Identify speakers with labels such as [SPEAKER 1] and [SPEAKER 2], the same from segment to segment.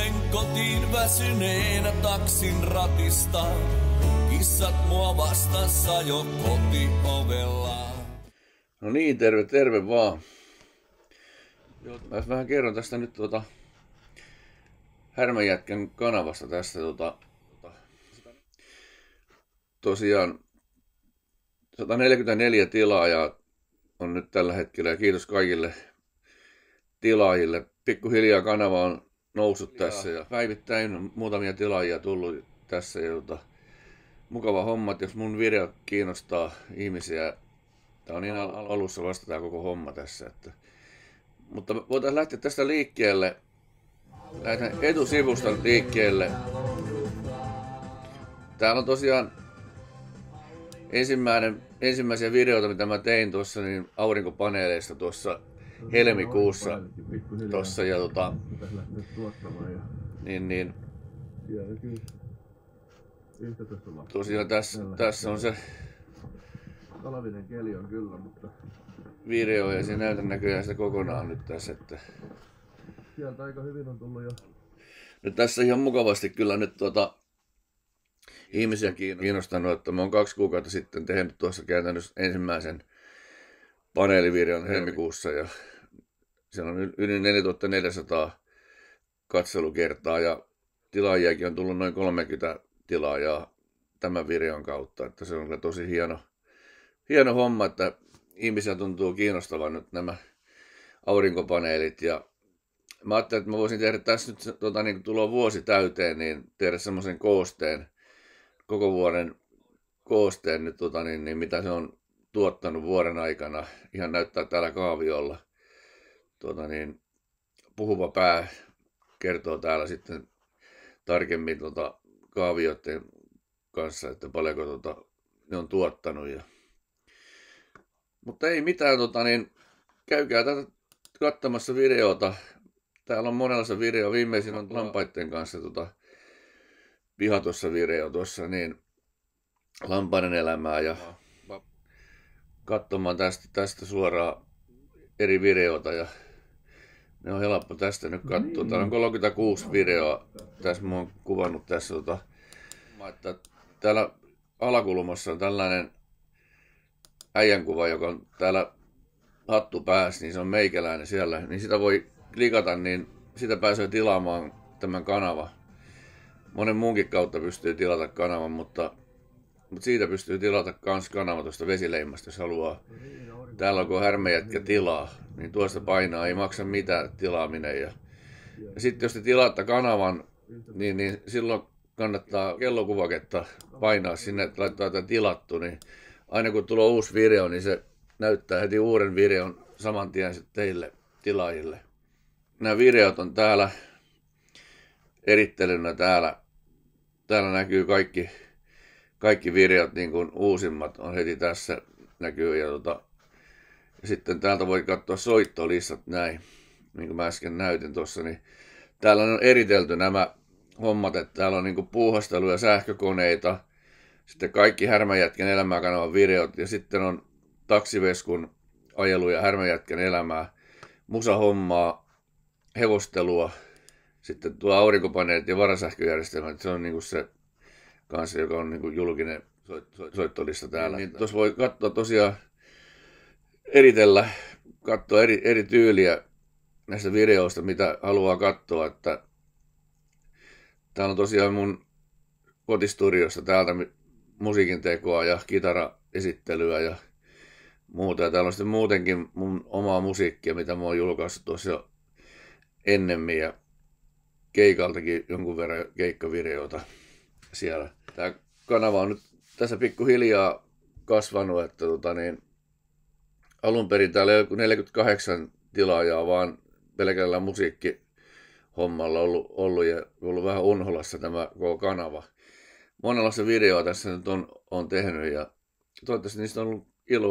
[SPEAKER 1] Tulen kotiin väsyneenä taksin ratista. Kissat mua vastassa jo kotiovella.
[SPEAKER 2] No niin, terve vaan. Mä vähän kerron tästä nyt Härmänjätkän kanavasta tästä tosiaan 144 tilaajaa on nyt tällä hetkellä ja kiitos kaikille tilaajille. Pikkuhiljaa kanava on noussut tässä ja päivittäin on muutamia tilaajia tullut tässä ja mukava homma, että jos mun video kiinnostaa ihmisiä. Tää on ihan alussa vasta tää koko homma tässä. Mutta voitaisiin lähteä tästä liikkeelle. Lähdetään etusivusta liikkeelle. Täällä on tosiaan ensimmäisiä videoita, mitä mä tein tuossa niin aurinkopaneeleista tuossa helmikuussa. Tossa ja tosiaan tässä on se
[SPEAKER 3] talvinen keli on kyllä, mutta
[SPEAKER 2] video ja se näytä näköjään sitä kokonaan nyt tässä. Että
[SPEAKER 3] sieltä aika hyvin on tullut jo.
[SPEAKER 2] Nyt tässä ihan mukavasti kyllä nyt ihmisiä kiinnostanut, että mä oon 2 kuukautta sitten tehnyt tuossa käytännössä ensimmäisen paneelivideon helmikuussa ja siellä on yli 4400 katselukertaa ja tilaajiakin on tullut noin 30 tilaajaa tämän videon kautta, että se on kyllä tosi hieno homma, että ihmisiä tuntuu kiinnostavan nyt nämä aurinkopaneelit ja mä ajattelin, että mä voisin tehdä tässä nyt niin kun tulee vuosi täyteen, niin tehdä semmoisen koosteen, koko vuoden koosteen nyt niin mitä se on tuottanut vuoden aikana. Ihan näyttää täällä kaaviolla. Puhuva pää kertoo täällä sitten tarkemmin kaavioiden kanssa, että paljonko ne on tuottanut. Mutta ei mitään, käykää tätä katsomassa videota. Täällä on monenlaista video. Viimeisin on lampaiden kanssa pihatossa video tuossa, niin lampaiden elämää ja katsomaan tästä suoraan eri videota ja ne on helppo tästä nyt katsoa. Täällä on 36 videoa. Tässä mä oon kuvannut tässä että täällä alakulmassa on tällainen äijänkuva, joka on täällä hattu päässä, niin se on meikäläinen siellä. Niin sitä voi klikata, niin sitä pääsee tilaamaan tämän kanava. Monen muunkin kautta pystyy tilata kanavan, mutta siitä pystyy tilata kans kanava tuosta vesileimasta, jos haluaa. Täällä on kun Härmänjätkä tilaa, niin tuosta painaa, ei maksa mitään tilaaminen. Ja sitten jos te tilaatte kanavan, niin silloin kannattaa kellokuvaketta painaa sinne, että laittaa tätä tilattu, niin aina kun tulee uusi video, niin se näyttää heti uuden videon saman tien teille tilaajille. Nämä videot on täällä erittelynä täällä näkyy kaikki videot niin kuin uusimmat on heti tässä näkyy ja sitten täältä voi katsoa soittolistat näin, niin kuin mä äsken näytin tuossa, niin täällä on eritelty nämä hommat, että täällä on niin kuin puuhasteluja, sähkökoneita, sitten kaikki Härmänjätkän elämää kanavan videot ja sitten on taksiveskun ajeluja, Härmänjätkän elämää, musahommaa, hevostelua, sitten tuo aurinkopaneelit ja varasähköjärjestelmät, se on niin kuin se kanssa, joka on niin kuin julkinen soittolista täällä. Niin tuossa voi katsoa tosiaan katsoa eri tyyliä näistä videoista, mitä haluaa katsoa, että täällä on tosiaan mun kotistudiosta täältä musiikin tekoa ja kitaraesittelyä ja muuta. Ja täällä on sitten muutenkin mun omaa musiikkia, mitä mä oon julkaissut tuossa jo ennemmin ja keikaltakin jonkun verran keikkavideoita siellä. Tää kanava on nyt tässä pikkuhiljaa kasvanut, että alun perin täällä ei ole 48 tilaajaa, vaan pelkällä musiikkihommalla ollut ja ollut vähän unholassa tämä koko kanava. Monenlaista videoa tässä nyt on tehnyt ja toivottavasti niistä on ollut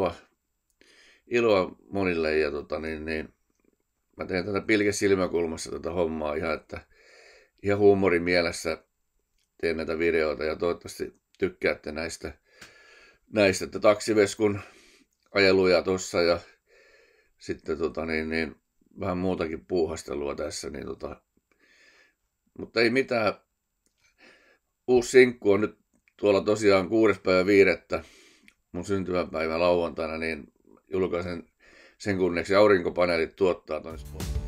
[SPEAKER 2] iloa monille ja mä teen tätä pilke silmäkulmassa tätä hommaa ihan huumorin mielessä teen näitä videoita ja toivottavasti tykkäätte näistä että taksiveskun ajeluja tossa ja sitten vähän muutakin puuhastelua tässä, niin Mutta ei mitään. Uusi sinkku on nyt tuolla tosiaan 6.5. mun syntymäpäivä lauantaina, niin julkaisen sen kunneksi Aurinkopaneelit tuottaa ton Spotify.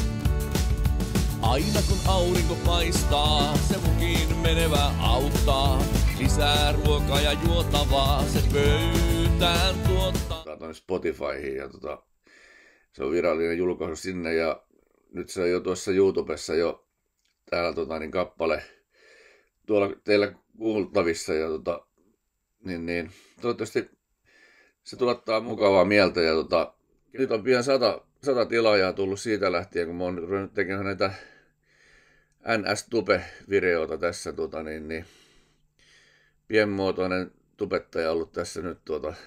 [SPEAKER 1] Aina kun aurinko paistaa, se mukin menevä auttaa. Lisää ruokaa ja juotavaa, se pöytään tuottaa.
[SPEAKER 2] Tuonne Spotifyhin ja se on virallinen julkaisu sinne ja nyt se on jo tuossa YouTubessa jo täällä niin kappale tuolla teillä kuultavissa ja niin toivottavasti se tuottaa mukavaa mieltä ja nyt on pian 100 tilaajaa tullut siitä lähtien, kun mä oon ruvennut tekemään näitä NS-tupe-videoita tässä, niin pienmuotoinen tubettaja ollut tässä nyt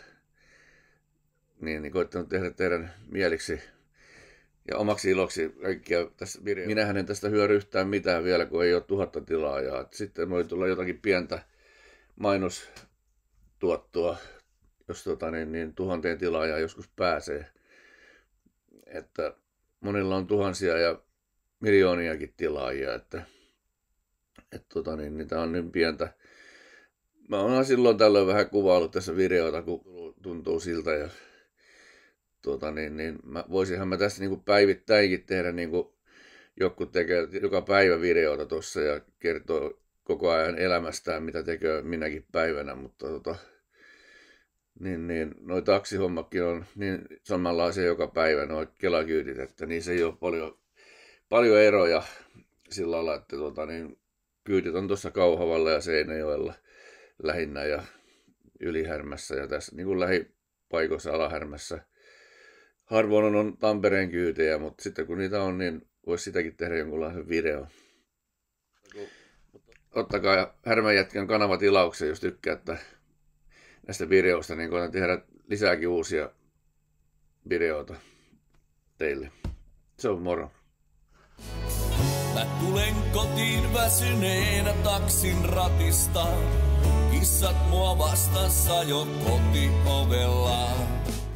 [SPEAKER 2] niin koittanut tehdä teidän mieliksi ja omaksi iloksi kaikkia tässä videoissa. Minähän en tästä hyödy yhtään mitään vielä, kun ei ole 1000 tilaajaa. Sitten voi tulla jotakin pientä mainostuottoa, jos 1000 tilaajaa joskus pääsee. Että monilla on tuhansia ja miljooniakin tilaajia, että niitä on niin pientä. Mä oon silloin tällöin vähän kuvaillut tässä videota, kun tuntuu siltä ja voisinhan mä tässä niinku päivittäinkin tehdä niinku joku tekee joka päivä videota tossa ja kertoo koko ajan elämästään, mitä tekee minäkin päivänä, mutta noi taksihommakin on niin samanlaisia joka päivä, noi kelakyytit, että niissä ei ole paljon eroja sillä lailla, että kyytit on tuossa Kauhavalla ja Seinäjoella lähinnä ja Ylihärmässä ja tässä niin kuin lähipaikoissa Alahärmässä. Harvoin on Tampereen kyytejä, mutta sitten kun niitä on, niin voisi sitäkin tehdä jonkunlaisen video. Ottakaa Härmänjätkän kanavatilauksen, jos tykkäätte näistä videoista, niin koitan tehdä lisääkin uusia videoita teille. Se on moro.
[SPEAKER 1] Mä tulen kotiin väsyneenä taksin ratista. Kissat mua vastassa jo kotiovella.